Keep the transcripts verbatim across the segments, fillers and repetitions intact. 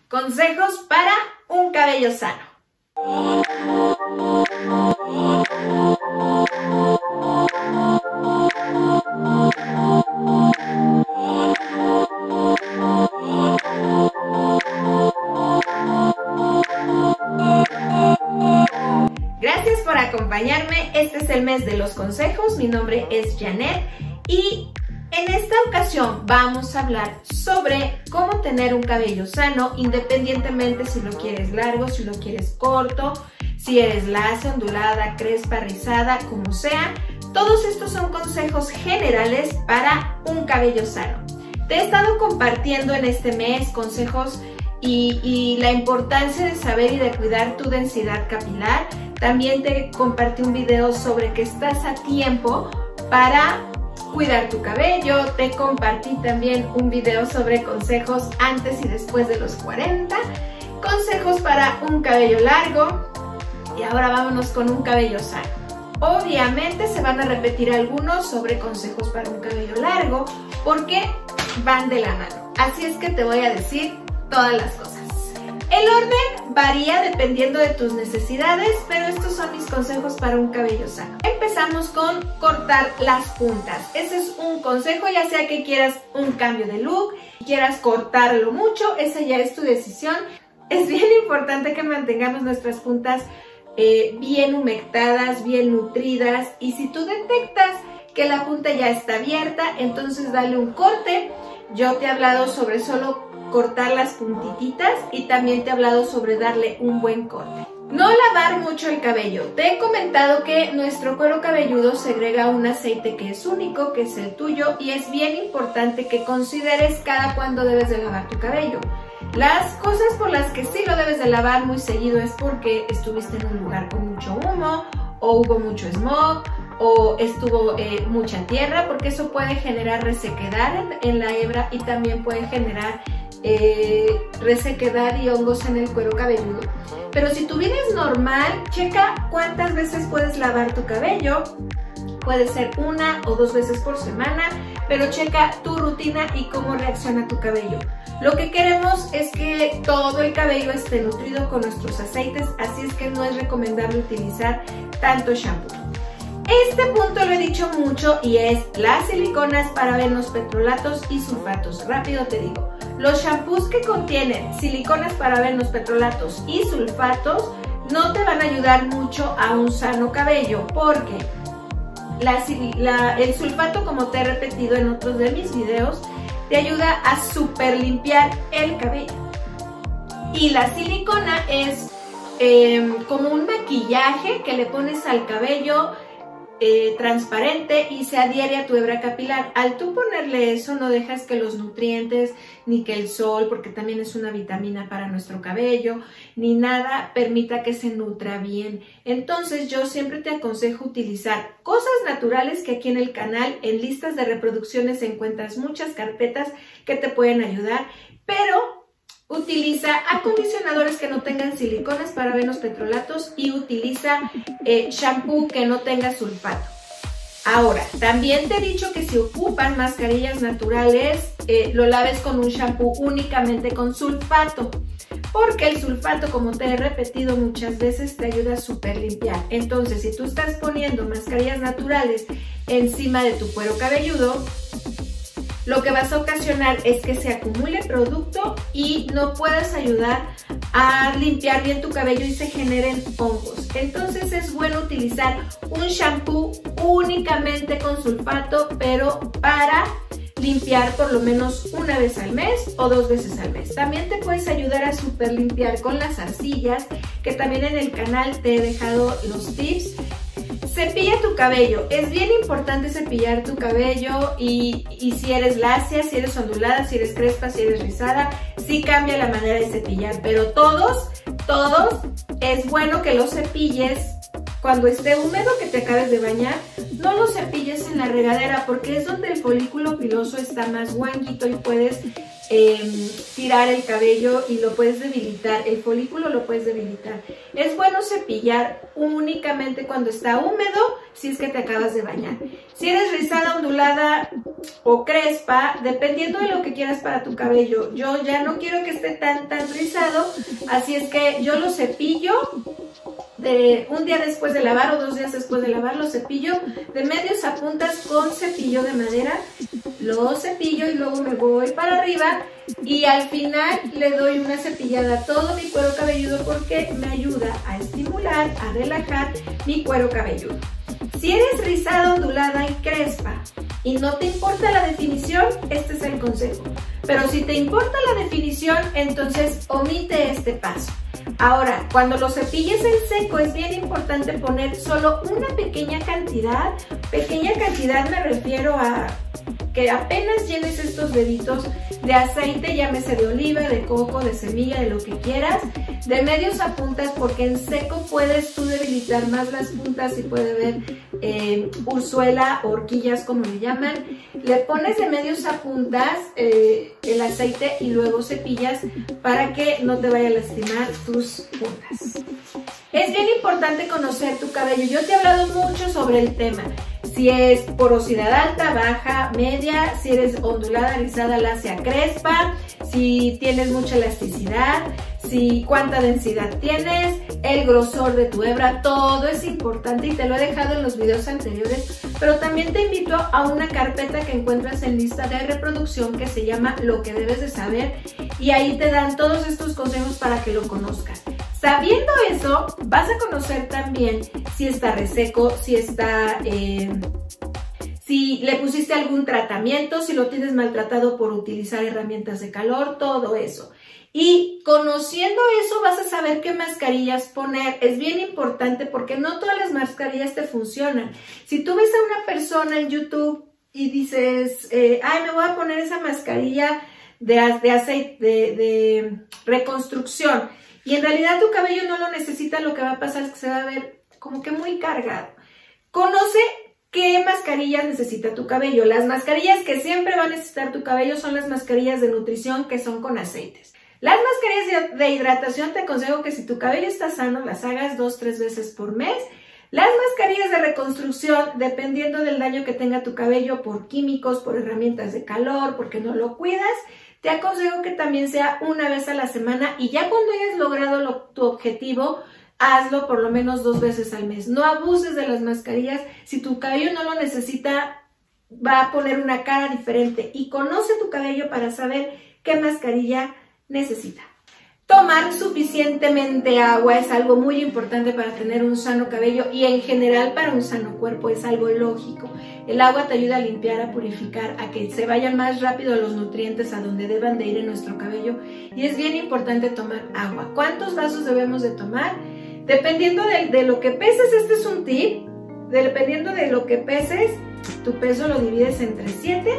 Consejos para un cabello sano. Gracias por acompañarme. Este es el mes de los consejos. Mi nombre es Janet y en esta ocasión vamos a hablar sobre cómo tener un cabello sano independientemente si lo quieres largo, si lo quieres corto, si eres lacia, ondulada, crespa, rizada, como sea. Todos estos son consejos generales para un cabello sano. Te he estado compartiendo en este mes consejos y, y la importancia de saber y de cuidar tu densidad capilar. También te compartí un video sobre que estás a tiempo para cuidar tu cabello. Te compartí también un video sobre consejos antes y después de los cuarenta, consejos para un cabello largo y ahora vámonos con un cabello sano. Obviamente se van a repetir algunos sobre consejos para un cabello largo porque van de la mano, así es que te voy a decir todas las cosas. El orden varía dependiendo de tus necesidades, pero estos son mis consejos para un cabello sano. Empezamos con cortar las puntas. Ese es un consejo, ya sea que quieras un cambio de look, quieras cortarlo mucho, esa ya es tu decisión. Es bien importante que mantengamos nuestras puntas eh, bien humectadas, bien nutridas, y si tú detectas que la punta ya está abierta, entonces dale un corte. Yo te he hablado sobre solo cortar las puntititas y también te he hablado sobre darle un buen corte. No lavar mucho el cabello. Te he comentado que nuestro cuero cabelludo segrega un aceite que es único, que es el tuyo, y es bien importante que consideres cada cuándo debes de lavar tu cabello. Las cosas por las que sí lo debes de lavar muy seguido es porque estuviste en un lugar con mucho humo, o hubo mucho smog, o estuvo eh, mucha tierra, porque eso puede generar resequedad en, en la hebra y también puede generar eh, resequedad y hongos en el cuero cabelludo. Pero si tu vida es normal, checa cuántas veces puedes lavar tu cabello. Puede ser una o dos veces por semana, pero checa tu rutina y cómo reacciona tu cabello. Lo que queremos es que todo el cabello esté nutrido con nuestros aceites, así es que no es recomendable utilizar tanto shampoo. Este punto lo he dicho mucho y es las siliconas, parabenos, petrolatos y sulfatos. Rápido te digo, los shampoos que contienen siliconas, parabenos, petrolatos y sulfatos no te van a ayudar mucho a un sano cabello porque la, la, el sulfato, como te he repetido en otros de mis videos, te ayuda a super limpiar el cabello. Y la silicona es eh, como un maquillaje que le pones al cabello eh, transparente y se adhiere a tu hebra capilar. Al tú ponerle eso, no dejas que los nutrientes, ni que el sol, porque también es una vitamina para nuestro cabello, ni nada permita que se nutra bien. Entonces yo siempre te aconsejo utilizar cosas naturales, que aquí en el canal, en listas de reproducciones, encuentras muchas carpetas que te pueden ayudar, pero utiliza acondicionadores que no tengan siliconas, parabenos, petrolatos y utiliza eh, shampoo que no tenga sulfato. Ahora, también te he dicho que si ocupan mascarillas naturales, eh, lo laves con un shampoo únicamente con sulfato, porque el sulfato, como te he repetido muchas veces, te ayuda a super limpiar. Entonces, si tú estás poniendo mascarillas naturales encima de tu cuero cabelludo, lo que vas a ocasionar es que se acumule producto y no puedas ayudar a limpiar bien tu cabello y se generen hongos. Entonces es bueno utilizar un shampoo únicamente con sulfato, pero para limpiar por lo menos una vez al mes o dos veces al mes. También te puedes ayudar a super limpiar con las arcillas, que también en el canal te he dejado los tips. Cepilla tu cabello. Es bien importante cepillar tu cabello y, y si eres lacia, si eres ondulada, si eres crespa, si eres rizada, sí cambia la manera de cepillar, pero todos, todos es bueno que los cepilles cuando esté húmedo, que te acabes de bañar. No lo cepilles en la regadera porque es donde el folículo piloso está más guanguito y puedes eh, tirar el cabello y lo puedes debilitar, el folículo lo puedes debilitar. Es bueno cepillar únicamente cuando está húmedo, si es que te acabas de bañar. Si eres rizada, ondulada o crespa, dependiendo de lo que quieras para tu cabello. Yo ya no quiero que esté tan tan rizado, así es que yo lo cepillo de un día después de lavar o dos días después de lavar, lo cepillo de medios a puntas con cepillo de madera, lo cepillo y luego me voy para arriba y al final le doy una cepillada a todo mi cuero cabelludo porque me ayuda a estimular, a relajar mi cuero cabelludo. Si eres rizada, ondulada y crespa y no te importa la definición, este es el consejo. Pero si te importa la definición, entonces omite este paso. Ahora, cuando lo cepilles en seco es bien importante poner solo una pequeña cantidad. Pequeña cantidad me refiero a que apenas llenes estos deditos de aceite, llámese de oliva, de coco, de semilla, de lo que quieras, de medios a puntas, porque en seco puedes tú debilitar más las puntas y puede haber eh, urzuela o horquillas como le llaman. Le pones de medios a puntas eh, el aceite y luego cepillas para que no te vaya a lastimar tus puntas. Es bien importante conocer tu cabello. Yo te he hablado mucho sobre el tema. Si es porosidad alta, baja, media, si eres ondulada, rizada, lacia, crespa, si tienes mucha elasticidad, si cuánta densidad tienes, el grosor de tu hebra, todo es importante y te lo he dejado en los videos anteriores, pero también te invito a una carpeta que encuentras en lista de reproducción que se llama Lo que debes de saber y ahí te dan todos estos consejos para que lo conozcas. Sabiendo eso, vas a conocer también si está reseco, si está, eh, si le pusiste algún tratamiento, si lo tienes maltratado por utilizar herramientas de calor, todo eso. Y conociendo eso vas a saber qué mascarillas poner. Es bien importante porque no todas las mascarillas te funcionan. Si tú ves a una persona en YouTube y dices, eh, ay, me voy a poner esa mascarilla de, de aceite, de, de reconstrucción, y en realidad tu cabello no lo necesita, lo que va a pasar es que se va a ver como que muy cargado. Conoce qué mascarillas necesita tu cabello. Las mascarillas que siempre va a necesitar tu cabello son las mascarillas de nutrición que son con aceites. Las mascarillas de hidratación te aconsejo que si tu cabello está sano las hagas dos, tres veces por mes. Las mascarillas de reconstrucción, dependiendo del daño que tenga tu cabello por químicos, por herramientas de calor, porque no lo cuidas, te aconsejo que también sea una vez a la semana y ya cuando hayas logrado lo, tu objetivo, hazlo por lo menos dos veces al mes. No abuses de las mascarillas. Si tu cabello no lo necesita, va a poner una cara diferente. Y conoce tu cabello para saber qué mascarilla necesita. Tomar suficientemente agua es algo muy importante para tener un sano cabello y en general para un sano cuerpo es algo lógico. El agua te ayuda a limpiar, a purificar, a que se vayan más rápido los nutrientes a donde deban de ir en nuestro cabello y es bien importante tomar agua. ¿Cuántos vasos debemos de tomar? Dependiendo de, de lo que peses, este es un tip, dependiendo de lo que peses, tu peso lo divides entre siete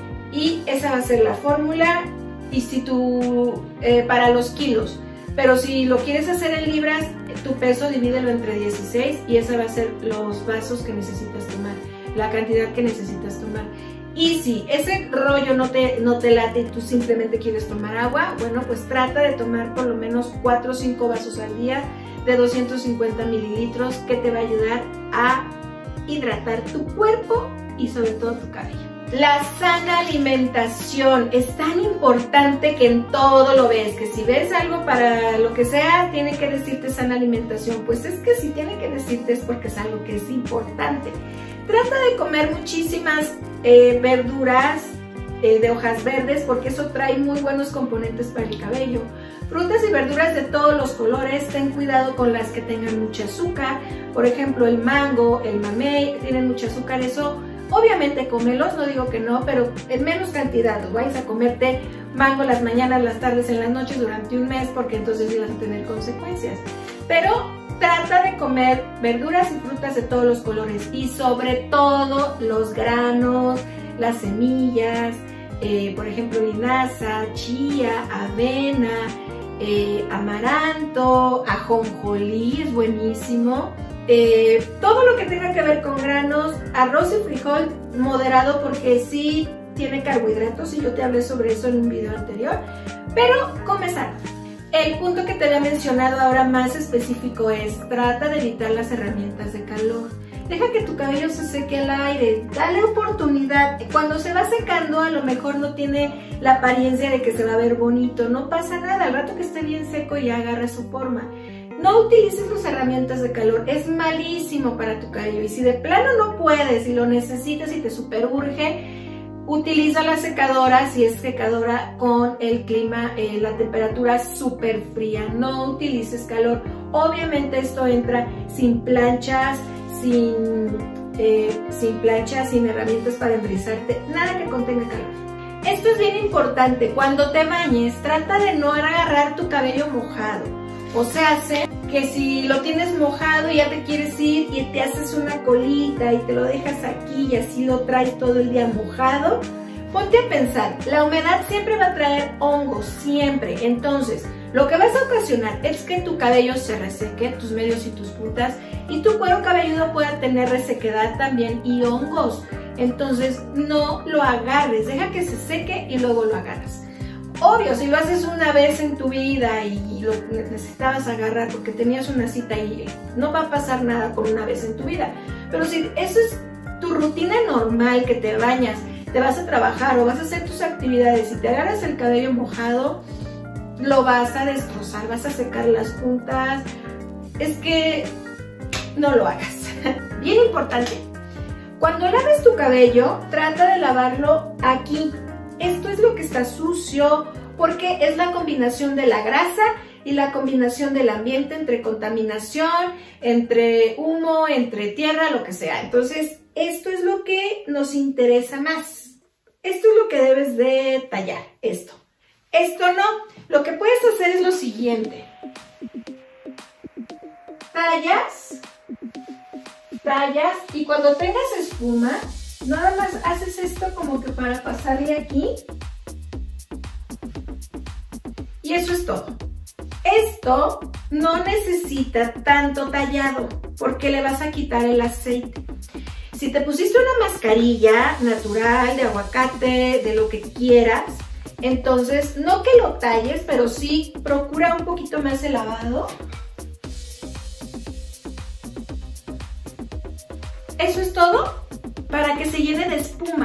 y esa va a ser la fórmula. Y si tú, eh, para los kilos, pero si lo quieres hacer en libras, tu peso divídelo entre dieciséis y esa va a ser los vasos que necesitas tomar, la cantidad que necesitas tomar. Y si ese rollo no te, no te late y tú simplemente quieres tomar agua, bueno, pues trata de tomar por lo menos cuatro o cinco vasos al día de doscientos cincuenta mililitros que te va a ayudar a hidratar tu cuerpo y sobre todo tu cabello. La sana alimentación es tan importante que en todo lo ves, que si ves algo para lo que sea, tiene que decirte sana alimentación. Pues es que si tiene que decirte es porque es algo que es importante. Trata de comer muchísimas eh, verduras eh, de hojas verdes porque eso trae muy buenos componentes para el cabello. Frutas y verduras de todos los colores, ten cuidado con las que tengan mucho azúcar. Por ejemplo, el mango, el mamey, tienen mucho azúcar, eso obviamente cómelos, no digo que no, pero en menos cantidad. No vais a comerte mango las mañanas, las tardes, en las noches durante un mes porque entonces ibas a tener consecuencias. Pero trata de comer verduras y frutas de todos los colores y sobre todo los granos, las semillas, eh, por ejemplo linaza, chía, avena, eh, amaranto, ajonjolí es buenísimo. Eh, todo lo que tenga que ver con granos, arroz y frijol moderado porque sí tiene carbohidratos y yo te hablé sobre eso en un video anterior, pero comenzamos. El punto que te había mencionado ahora más específico es, trata de evitar las herramientas de calor. Deja que tu cabello se seque al aire, dale oportunidad. Cuando se va secando a lo mejor no tiene la apariencia de que se va a ver bonito, no pasa nada, al rato que esté bien seco ya agarra su forma. No utilices las herramientas de calor, es malísimo para tu cabello y si de plano no puedes y lo necesitas y te super urge, utiliza la secadora si es secadora con el clima, eh, la temperatura súper fría, no utilices calor. Obviamente esto entra sin planchas, sin, eh, sin planchas, sin herramientas para enrizarte, nada que contenga calor. Esto es bien importante, cuando te bañes trata de no agarrar tu cabello mojado, o sea, hace que si lo tienes mojado y ya te quieres ir y te haces una colita y te lo dejas aquí y así lo traes todo el día mojado, ponte a pensar, la humedad siempre va a traer hongos, siempre. Entonces, lo que vas a ocasionar es que tu cabello se reseque, tus medios y tus puntas, y tu cuero cabelludo pueda tener resequedad también y hongos. Entonces, no lo agarres, deja que se seque y luego lo agarras. Obvio, si lo haces una vez en tu vida y lo necesitabas agarrar porque tenías una cita y no va a pasar nada con una vez en tu vida. Pero si eso es tu rutina normal, que te bañas, te vas a trabajar o vas a hacer tus actividades y te agarras el cabello mojado, lo vas a destrozar, vas a secar las puntas. Es que no lo hagas. Bien importante, cuando laves tu cabello, trata de lavarlo aquí. Esto es lo que está sucio porque es la combinación de la grasa y la combinación del ambiente entre contaminación, entre humo, entre tierra, lo que sea. Entonces, esto es lo que nos interesa más. Esto es lo que debes de tallar, esto. Esto no. Lo que puedes hacer es lo siguiente. Tallas, tallas y cuando tengas espuma, nada más haces esto como que para pasarle aquí. Y eso es todo. Esto no necesita tanto tallado porque le vas a quitar el aceite. Si te pusiste una mascarilla natural de aguacate, de lo que quieras, entonces no que lo talles, pero sí procura un poquito más el lavado. Eso es todo para que se llene de espuma.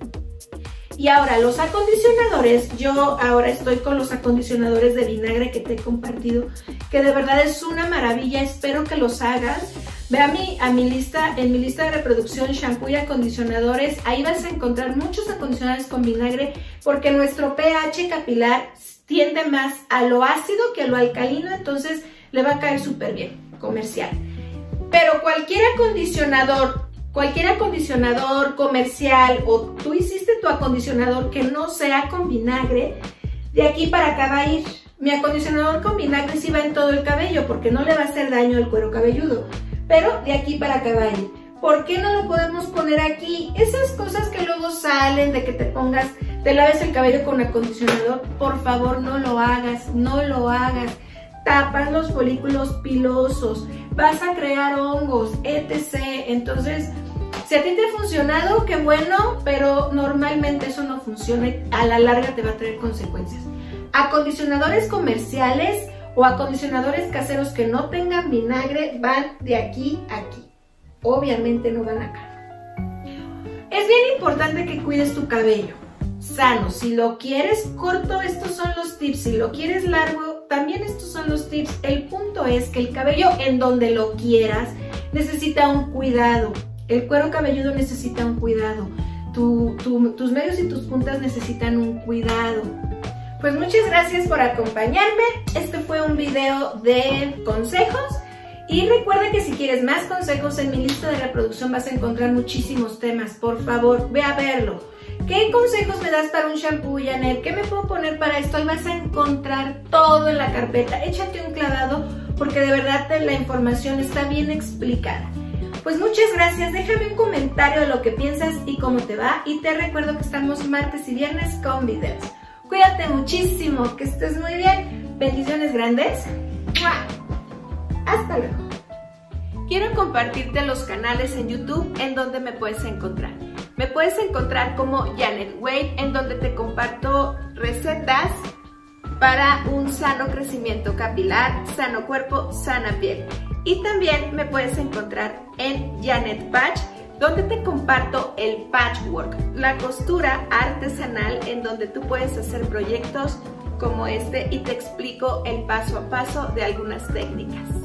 Y ahora los acondicionadores, yo ahora estoy con los acondicionadores de vinagre que te he compartido, que de verdad es una maravilla, espero que los hagas. Ve a mi, a mi lista, en mi lista de reproducción, shampoo y acondicionadores, ahí vas a encontrar muchos acondicionadores con vinagre porque nuestro pH capilar tiende más a lo ácido que a lo alcalino, entonces le va a caer súper bien, comercial. Pero cualquier acondicionador, cualquier acondicionador comercial o tú hiciste tu acondicionador que no sea con vinagre, de aquí para acá va a ir. Mi acondicionador con vinagre sí va en todo el cabello porque no le va a hacer daño al cuero cabelludo, pero de aquí para acá va a ir. ¿Por qué no lo podemos poner aquí? Esas cosas que luego salen de que te pongas, te laves el cabello con acondicionador, por favor no lo hagas, no lo hagas. Tapas los folículos pilosos, vas a crear hongos, etcétera. Entonces, si a ti te ha funcionado, qué bueno, pero normalmente eso no funciona y a la larga te va a traer consecuencias. Acondicionadores comerciales o acondicionadores caseros que no tengan vinagre van de aquí a aquí. Obviamente no van acá. Es bien importante que cuides tu cabello sano. Si lo quieres corto, estos son los tips. Si lo quieres largo, también estos son los tips. El punto es que el cabello en donde lo quieras necesita un cuidado. El cuero cabelludo necesita un cuidado. Tu, tu, tus medios y tus puntas necesitan un cuidado. Pues muchas gracias por acompañarme. Este fue un video de consejos. Y recuerda que si quieres más consejos, en mi lista de reproducción vas a encontrar muchísimos temas. Por favor, ve a verlo. ¿Qué consejos me das para un shampoo, Janet? ¿Qué me puedo poner para esto? Ahí vas a encontrar todo en la carpeta. Échate un clavado porque de verdad la información está bien explicada. Pues muchas gracias. Déjame un comentario de lo que piensas y cómo te va. Y te recuerdo que estamos martes y viernes con videos. Cuídate muchísimo, que estés muy bien. Bendiciones grandes. ¡Mua! Hasta luego. Quiero compartirte los canales en YouTube en donde me puedes encontrar. Me puedes encontrar como Janet Wade, en donde te comparto recetas para un sano crecimiento capilar, sano cuerpo, sana piel. Y también me puedes encontrar en Janet Patch, donde te comparto el patchwork, la costura artesanal, en donde tú puedes hacer proyectos como este y te explico el paso a paso de algunas técnicas.